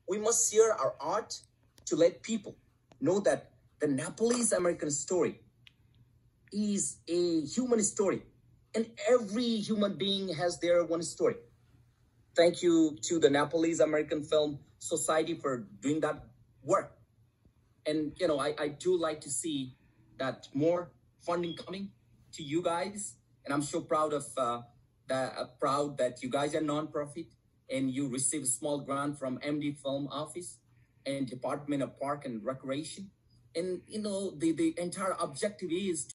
We must share our art to let people know that the Nepalese American story is a human story, and every human being has their one story. Thank you to the Nepalese American Film Society for doing that work. And I do like to see that more funding coming to you guys, and I'm so proud of proud that you guys are nonprofit and you receive a small grant from MD Film Office and Department of Park and Recreation. And the entire objective is